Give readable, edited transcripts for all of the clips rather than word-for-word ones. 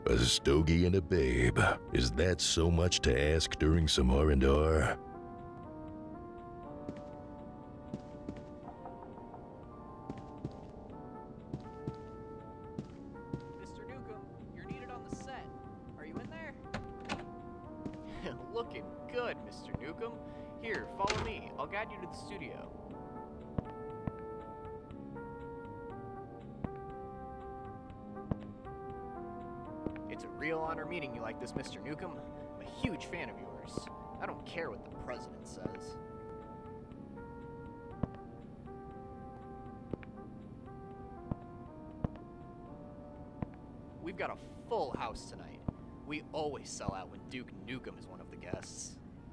A stogie and a babe. Is that so much to ask during some R&R? Mr. Nukem, you're needed on the set. Are you in there? Looking good, Mr. Nukem. Here, follow me. I'll guide you to the studio. It's a real honor meeting you like this, Mr. Nukem. I'm a huge fan of yours. I don't care what the president says. We've got a full house tonight. We always sell out when Duke Nukem is one of the guests.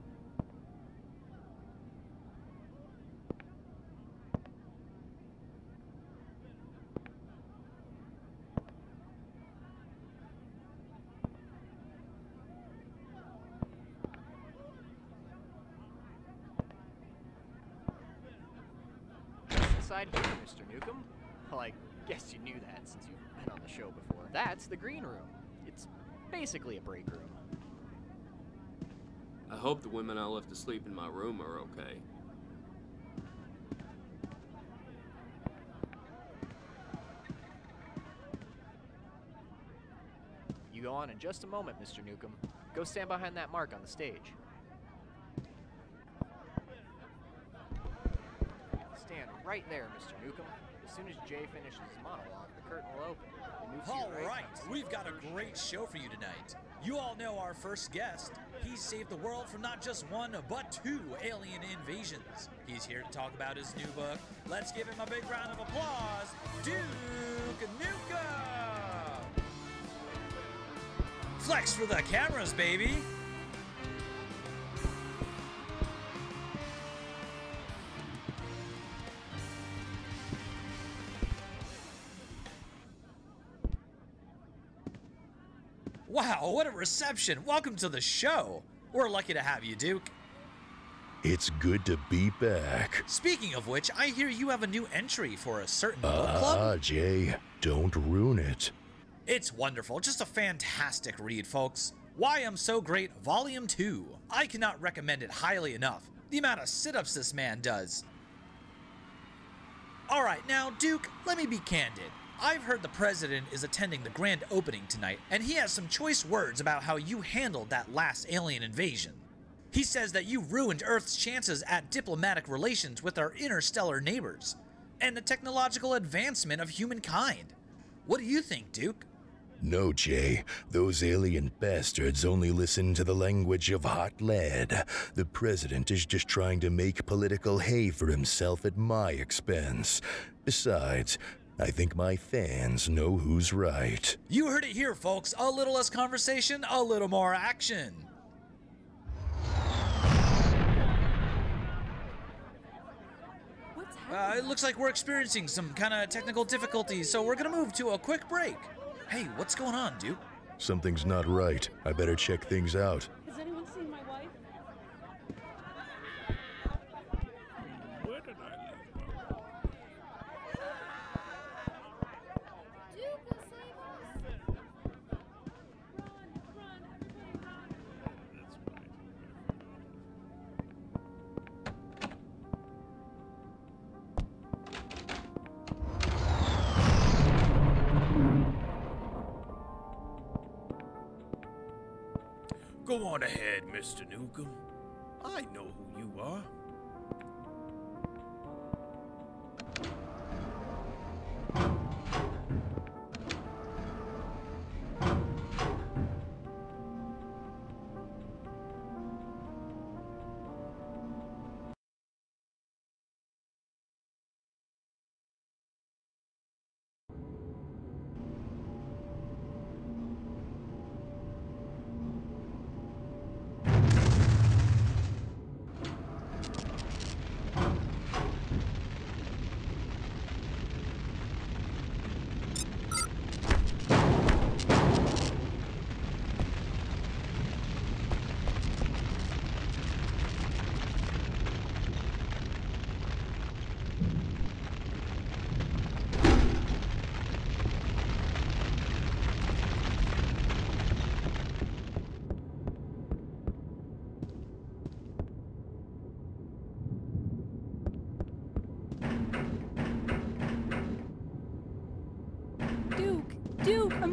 Inside here, Mr. Nukem. Well, I guess you knew that since you've been on the show before. That's the green room. It's basically a break room. I hope the women I left asleep in my room are okay. You go on in just a moment, Mr. Nukem. Go stand behind that mark on the stage. Stand right there, Mr. Nukem. As soon as Jay finishes his monologue, the curtain will open. All right, we've got a great show for you tonight. You all know our first guest. He's saved the world from not just one, but two alien invasions. He's here to talk about his new book. Let's give him a big round of applause, Duke Nukem! Flex for the cameras, baby! Wow, what a reception. Welcome to the show. We're lucky to have you, Duke. It's good to be back. Speaking of which, I hear you have a new entry for a certain book club. Ah, Jay, don't ruin it. It's wonderful. Just a fantastic read, folks. Why I'm So Great, Volume 2. I cannot recommend it highly enough. The amount of sit-ups this man does. Alright, now, Duke, let me be candid. I've heard the president is attending the grand opening tonight, and he has some choice words about how you handled that last alien invasion. He says that you ruined Earth's chances at diplomatic relations with our interstellar neighbors, and the technological advancement of humankind. What do you think, Duke? No, Jay. Those alien bastards only listen to the language of hot lead. The president is just trying to make political hay for himself at my expense. Besides, I think my fans know who's right. You heard it here, folks. A little less conversation, a little more action. It looks like we're experiencing some kind of technical difficulties, so we're gonna move to a quick break. Hey, what's going on, Duke? Something's not right. I better check things out. Has anyone seen my wife? Where did I leave her? Duke will save us! Run, everybody run! That's right. Go on ahead, Mr. Nukem. I know who you are.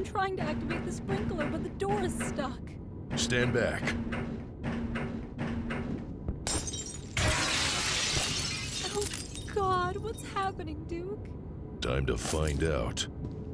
I'm trying to activate the sprinkler, but the door is stuck. Stand back. Oh, God, what's happening, Duke? Time to find out.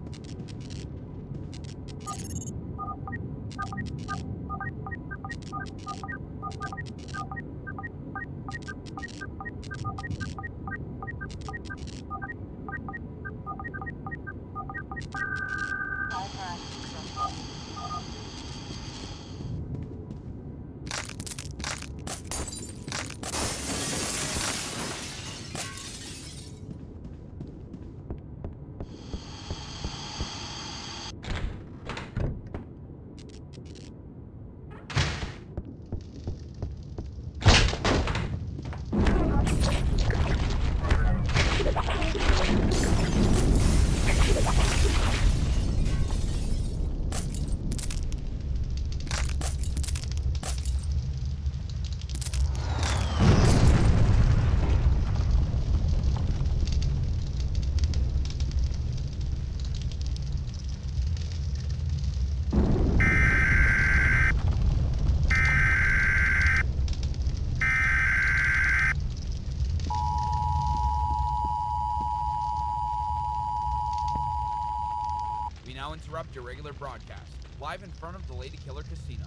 Now interrupt your regular broadcast, live in front of the Lady Killer Casino.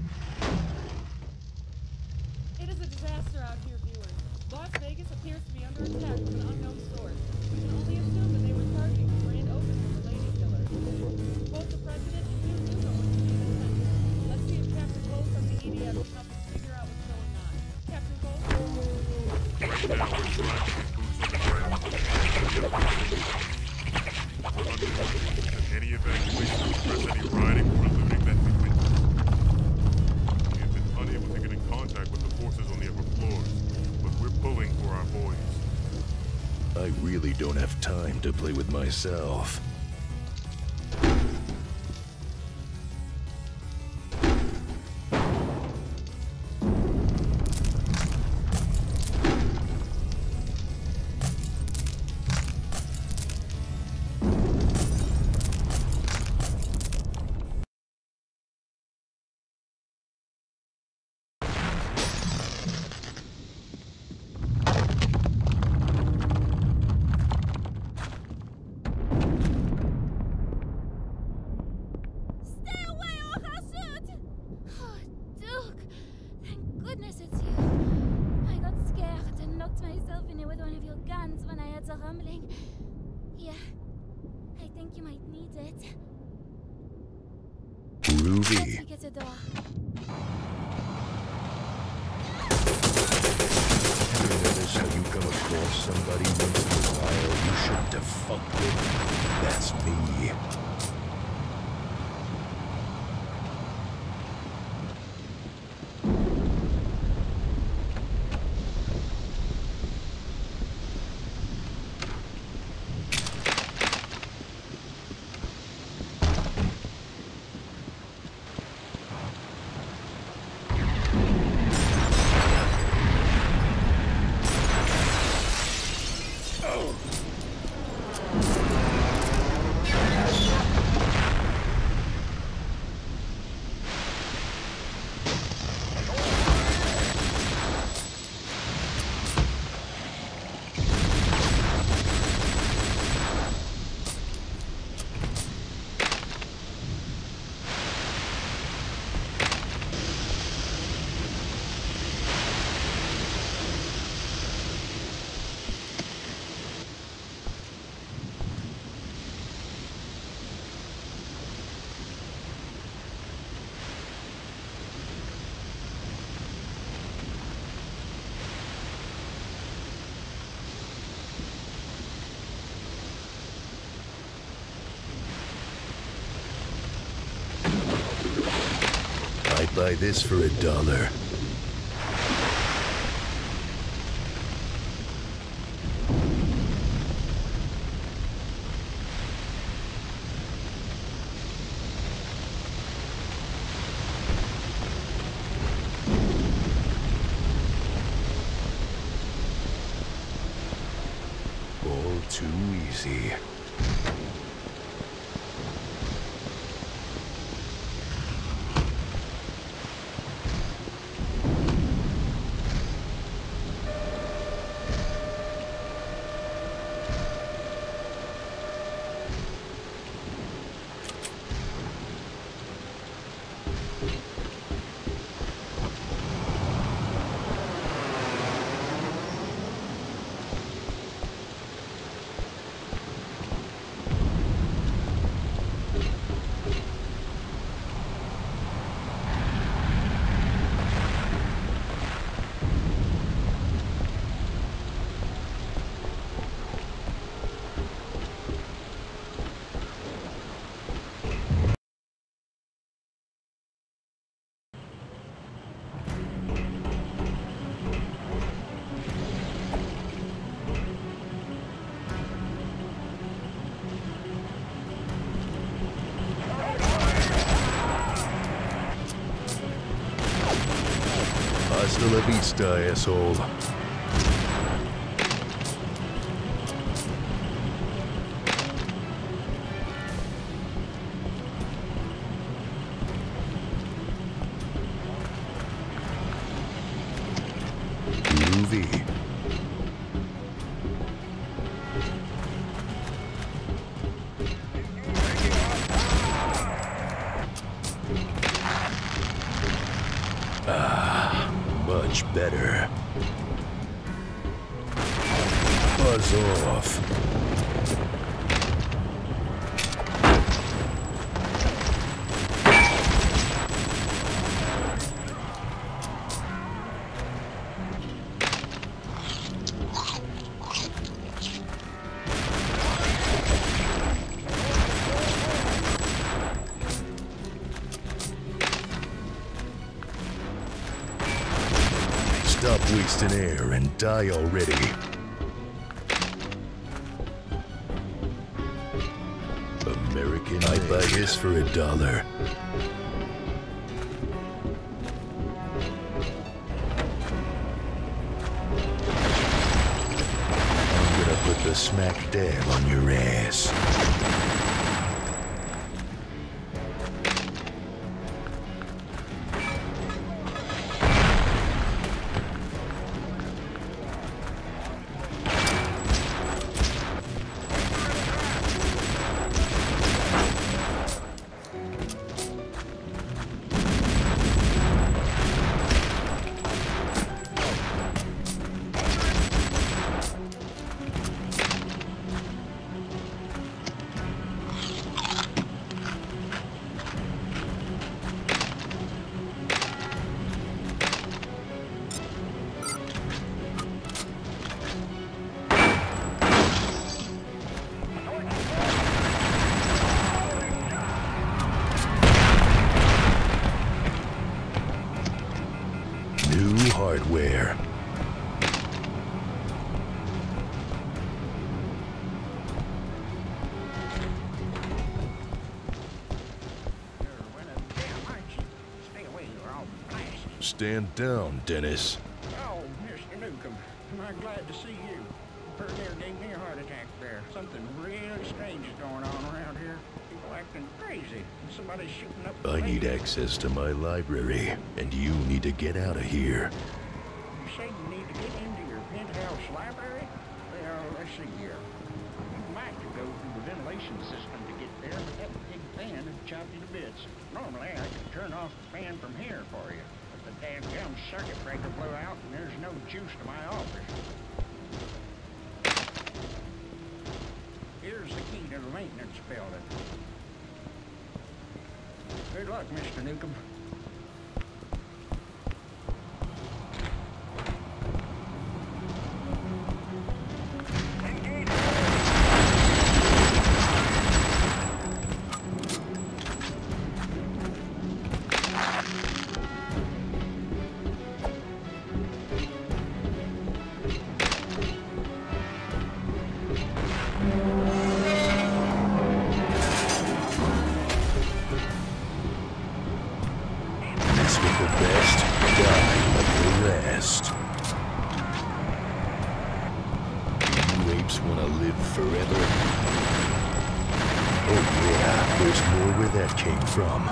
It is a disaster out here, viewers. Las Vegas appears to be under attack from an unknown source. We can only assume that they were targeting the grand opening of the Lady Killer. Both the President and Duke Nukem are to be in attendance. Let's see if Captain Cole from the EDF can help us figure out what's going on. Captain Cole? Right now, we're trying to get boots on the ground. Any evacuation to press any rioting or looting that we witness. We have been unable to get in contact with the forces on the upper floors, but we're pulling for our boys. I really don't have time to play with myself. Rumbling. Here. I think you might need it. Ruby. Let's get the door. Ever notice how you come across somebody once in a while you shouldn't have fucked with? That's me. I'd buy this for $1. All too easy. Hasta la vista, asshole. Groovy. Much better. Buzz off. Stop wasting air and die already. American, I'd buy this for $1. I'm gonna put the smack dab on your ass. New hardware. Stand down, Dennis. Oh, Mr. Nukem, I'm glad to see you. Heard there gave me a heart attack there. Something really strange is going on around here. People acting crazy. And somebody's shooting up the I need lady. access to my library, and you need to get out of here. You say you need to get into your penthouse library? Well, let's see here. You might have to go through the ventilation system to get there, but that big fan would chop you to bits. Normally, I could turn off the fan from here for you. But the damn circuit breaker blew out, and there's no juice to my office. Here's the key to the maintenance building. Good luck, Mr. Nukem. Mess with the best, die like the rest. You apes want to live forever? Oh yeah, there's more where that came from.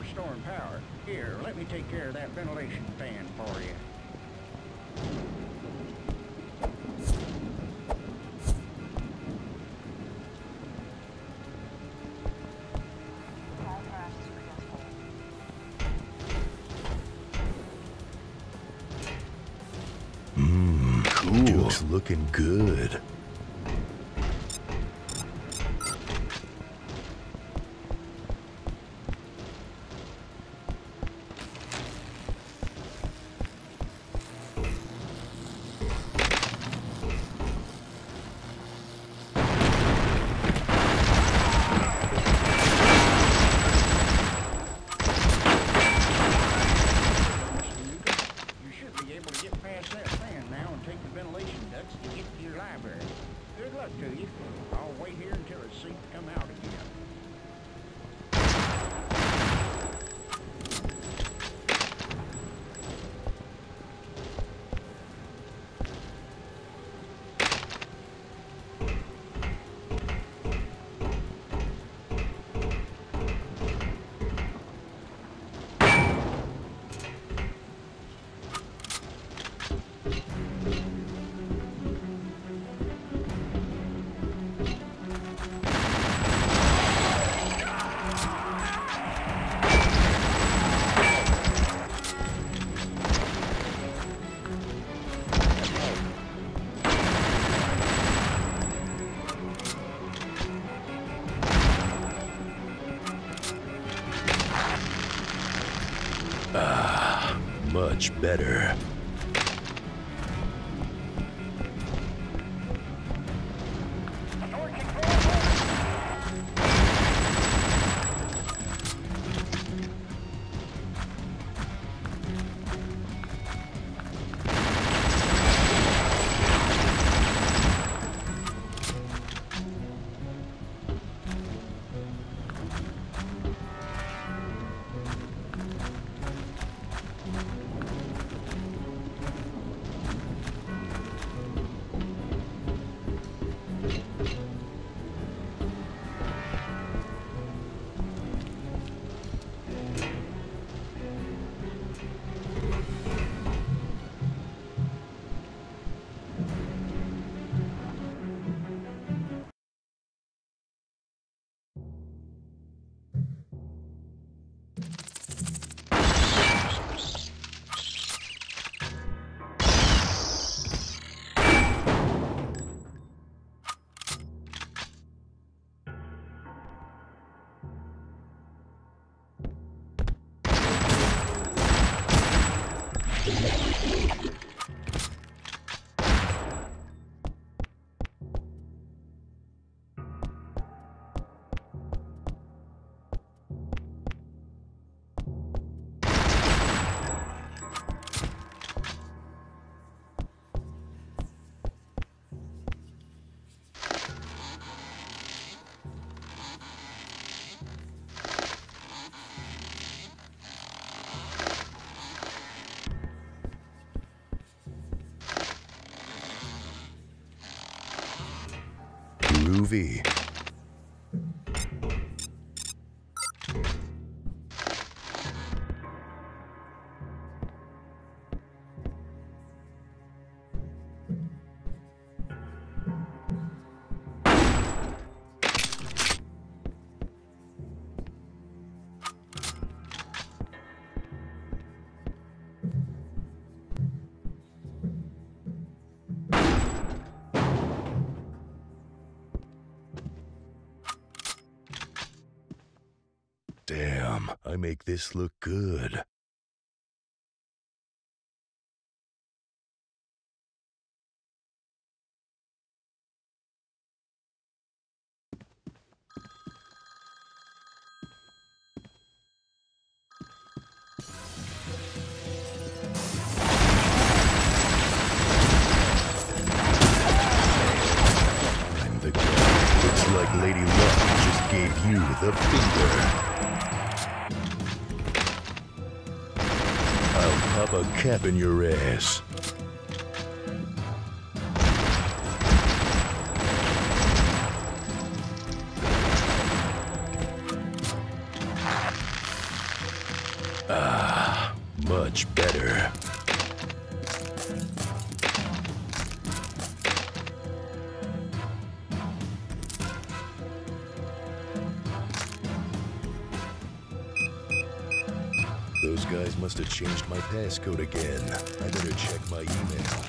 storing power. Here, let me take care of that ventilation fan for you. Cool. Duke's looking good. Much better. Groovy. Damn, I make this look good. I'm the guy. Looks like Lady Luck just gave you the finger. I'll pop a cap in your ass. much better. Those guys must have changed my passcode again. I better check my email.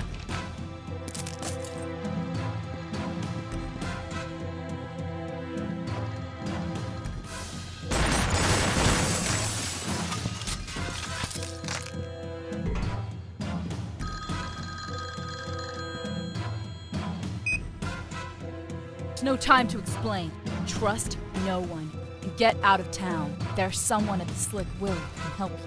There's no time to explain. Trust no one. And get out of town. There's someone at the Slick Willie who can help you.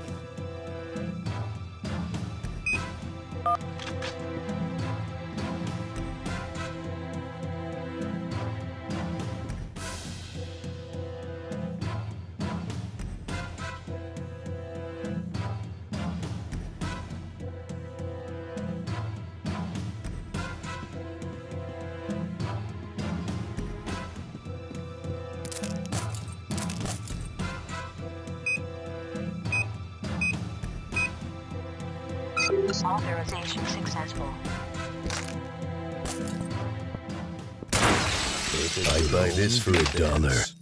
Authorization successful. I'd buy this for $1.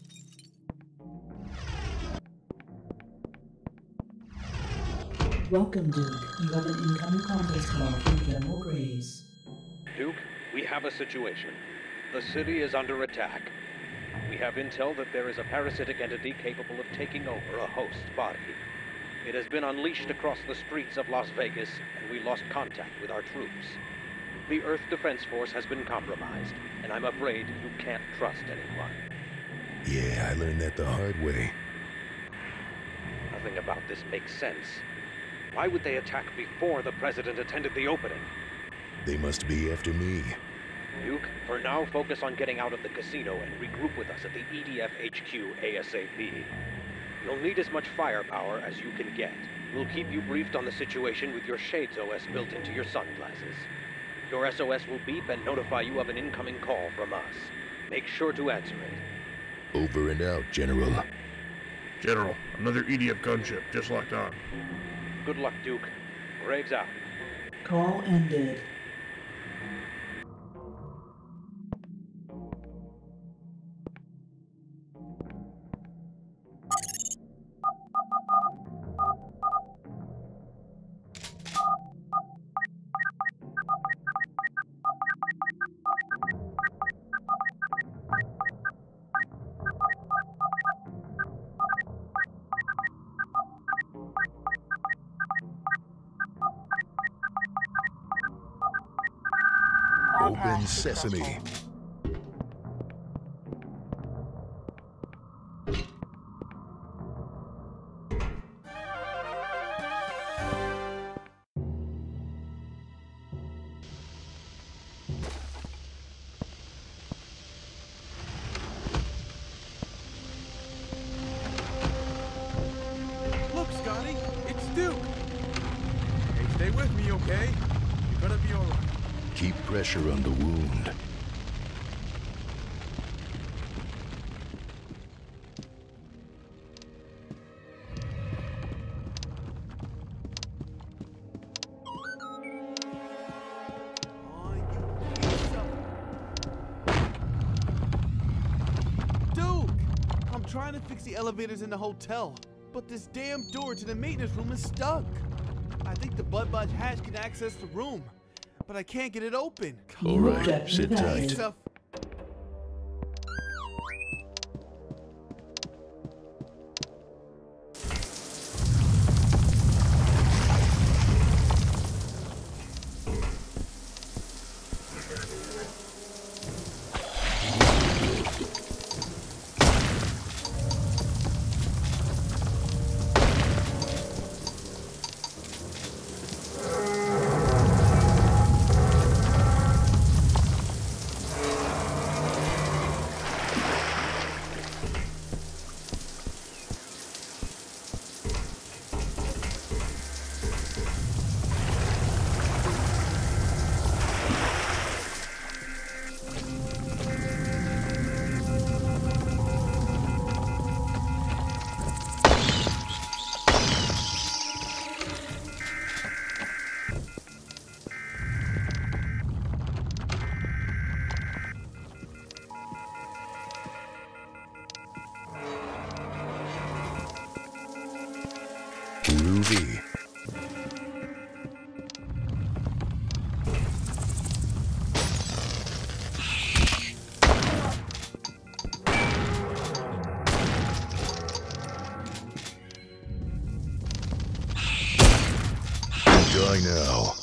Welcome, Duke. You have an incoming conference call from General Graves. Duke, we have a situation. The city is under attack. We have intel that there is a parasitic entity capable of taking over a host body. It has been unleashed across the streets of Las Vegas, and we lost contact with our troops. The Earth Defense Force has been compromised, and I'm afraid you can't trust anyone. Yeah, I learned that the hard way. Nothing about this makes sense. Why would they attack before the President attended the opening? They must be after me. Duke, for now focus on getting out of the casino and regroup with us at the EDF HQ ASAP. You'll need as much firepower as you can get. We'll keep you briefed on the situation with your Shades OS built into your sunglasses. Your SOS will beep and notify you of an incoming call from us. Make sure to answer it. Over and out, General. General, another EDF gunship just locked on. Good luck, Duke. Graves out. Call ended. Open sesame. Look, Scotty, it's Duke. Hey, stay with me, okay? You're gonna be all right. Keep pressure on the wound. Duke! I'm trying to fix the elevators in the hotel, but this damn door to the maintenance room is stuck. I think the Bud Budge hatch can access the room, but I can't get it open. All right, sit tight. Stuff. know.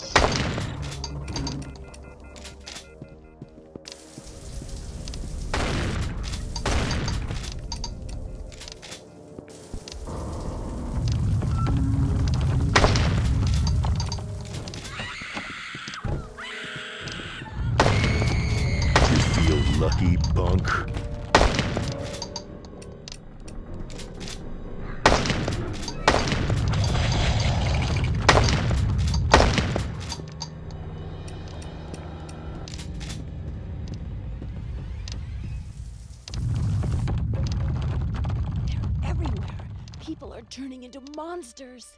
You feel lucky, punk? People are turning into monsters.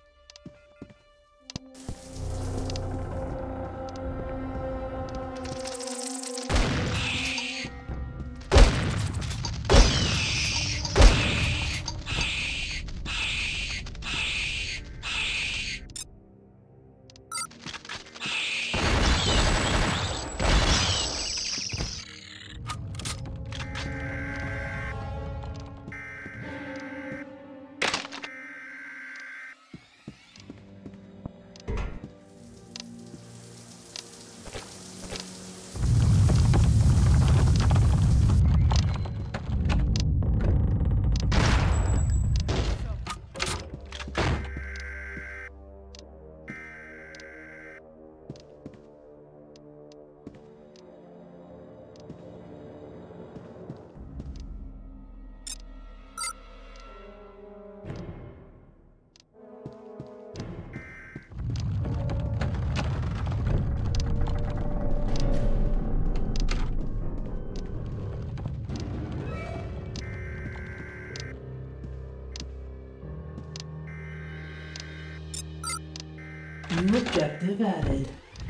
New objective added.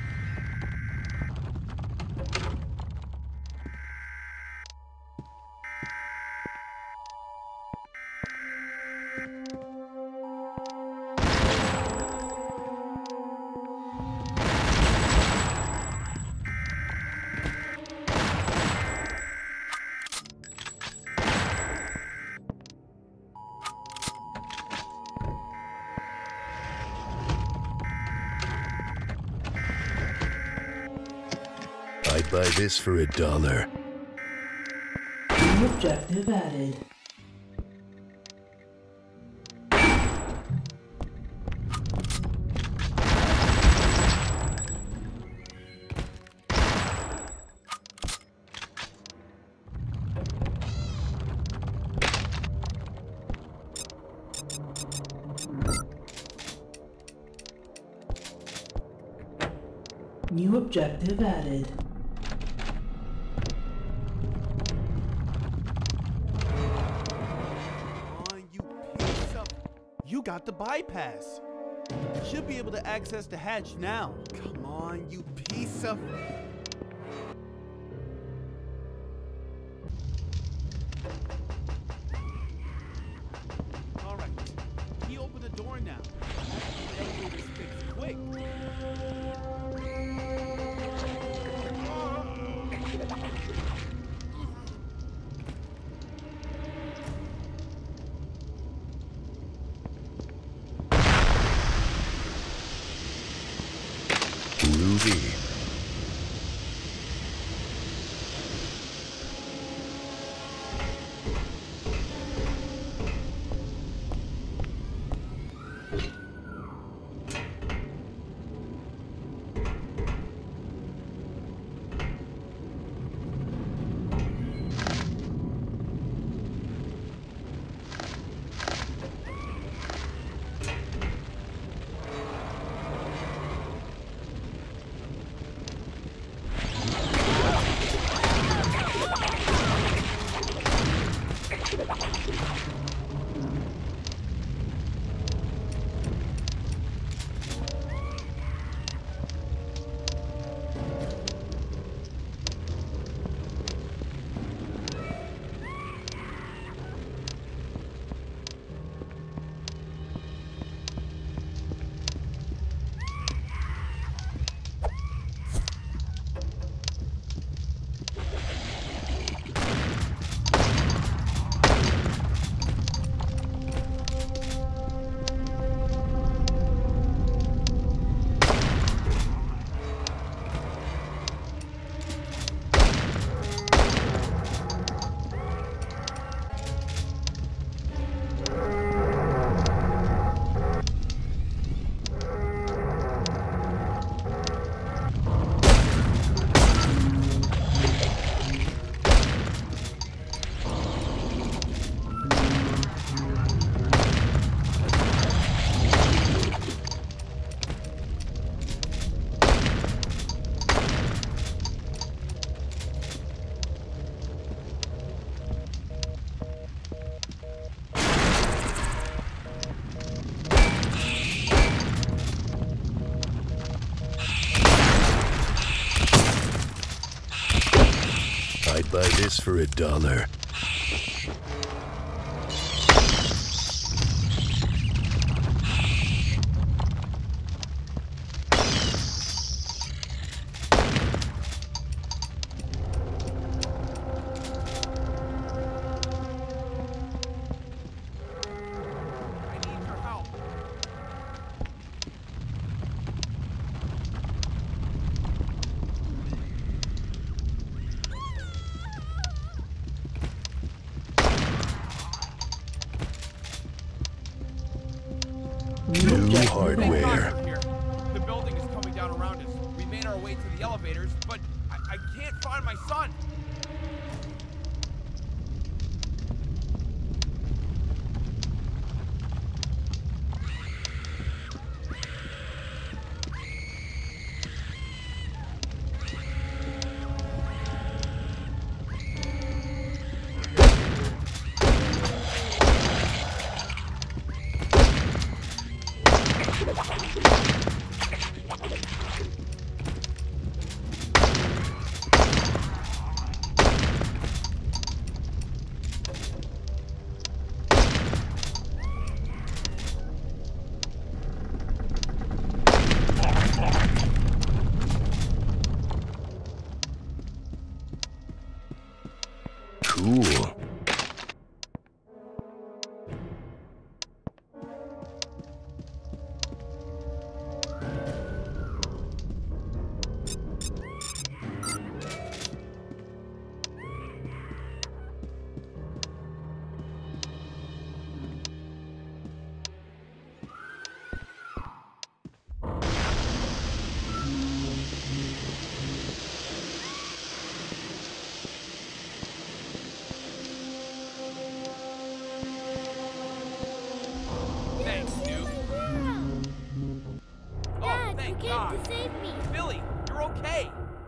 I'd buy this for $1. New objective added. New objective added. You got the bypass. Should be able to access the hatch now. Come on, you piece of... All right, key open the door now. The elevator's fixed quick. Groovy. for $1. New hardware. The building is coming down around us. We made our way to the elevators, but I can't find my son. Cool. Thanks, Duke. Dad, thank you came God. to save me. Billy, you're okay.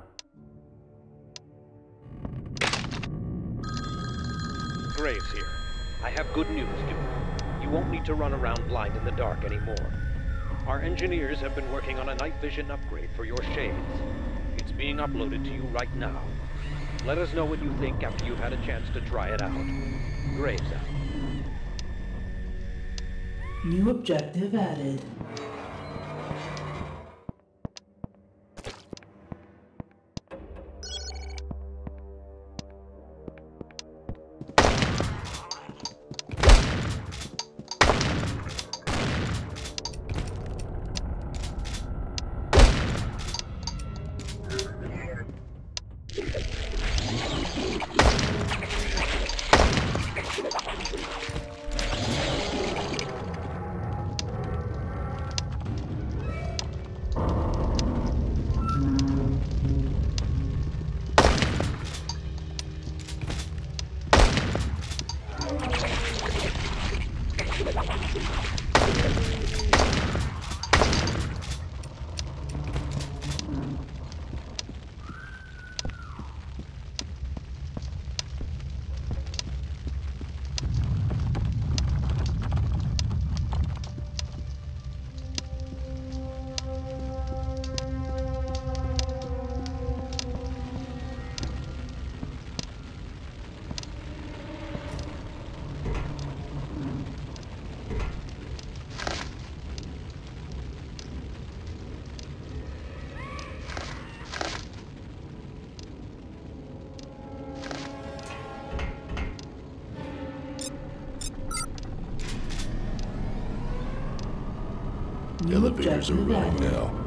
Graves here. I have good news, Duke. You won't need to run around blind in the dark anymore. Our engineers have been working on a night vision upgrade for your shades. It's being uploaded to you right now. Let us know what you think after you've had a chance to try it out. Graves out. New objective added. Elevators are running now.